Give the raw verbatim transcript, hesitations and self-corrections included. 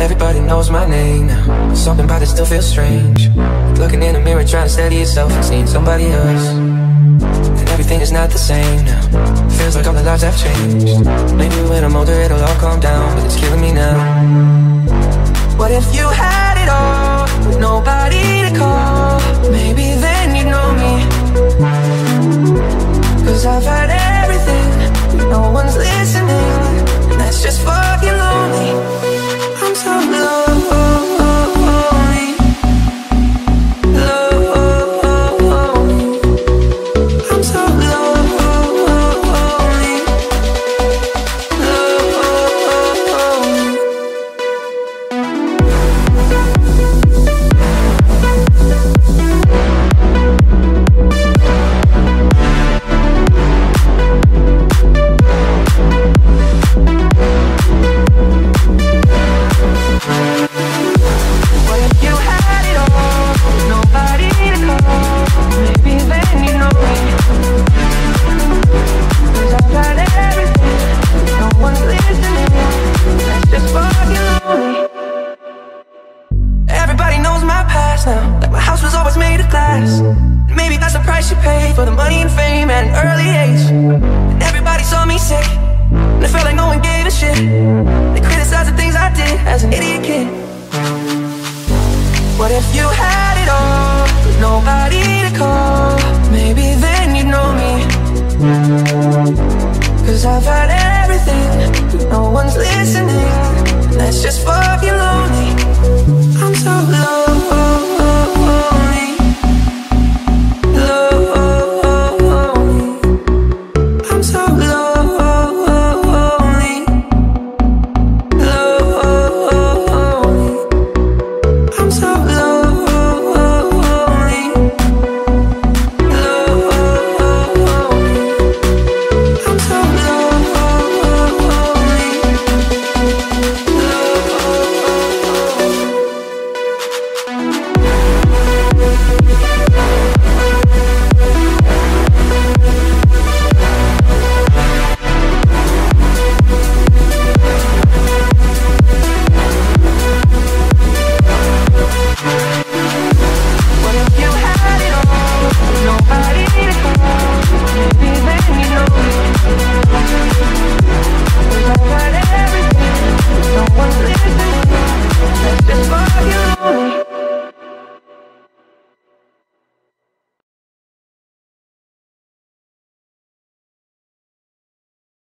Everybody knows my name now, but something about it still feels strange. Looking in the mirror trying to steady yourself and seeing somebody else, and everything is not the same now. Feels like all the lives have changed. Maybe when I'm older it'll all calm down, but it's killing me now. What if you had it all, with nobody to call? Maybe then you'd know me. Cause I've had everything, but no one's listening, and that's just fucking lonely. I'm so lonely, lonely. I'm so lonely, lonely. Cause I've had it.